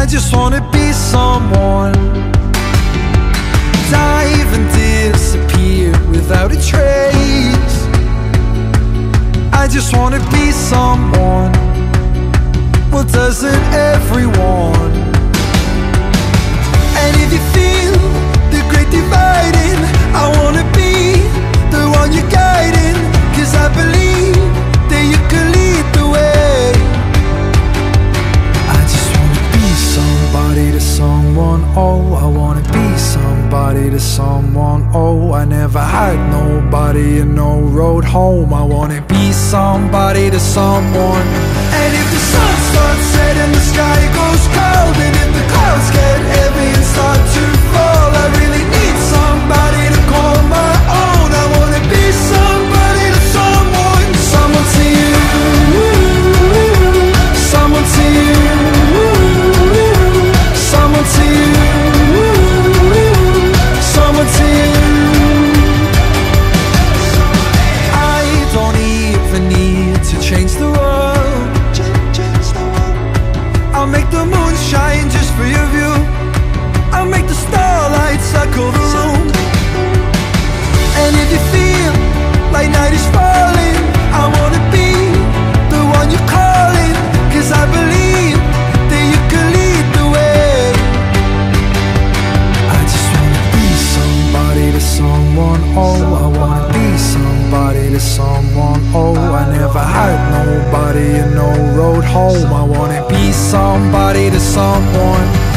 just wanna be someone. Dive and disappear without a trace. I just wanna be someone. Well, doesn't everyone? And if you feel the great dividing, I wanna be the one you're guiding. 'Cause I believe that you can lead the way. I just wanna be somebody to someone, oh. I wanna be somebody to someone, oh. I never had nobody and no road home. I wanna be somebody to someone. And if the sun starts setting, the sky goes cold, and if the clouds get heavy and start to fall, I really need somebody to call my own. I wanna be somebody to someone. Someone to you, someone to you, someone to you, someone to you. I don't even need to change the world. I'll make the moon shine just for your view. I'll make the starlight circle the room. And if you feel like night is falling, I wanna be the one you're calling. 'Cause I believe that you can lead the way. I just wanna be somebody to someone, oh. I wanna be somebody to someone, oh. I never had nobody and no road home. I wanna be somebody to someone.